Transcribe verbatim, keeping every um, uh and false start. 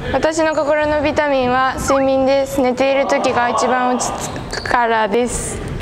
私の心のビタミンは睡眠です。寝ている時が一番落ち着くからです。